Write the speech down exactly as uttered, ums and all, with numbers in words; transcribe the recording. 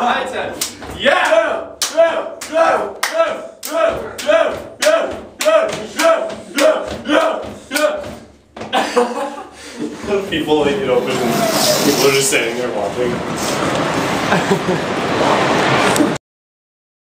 High ten. Yeah! Go! Go! Go! Go! Go! Go! Go! Go! Go! Go! Go! People leave it open and people are just sitting there watching.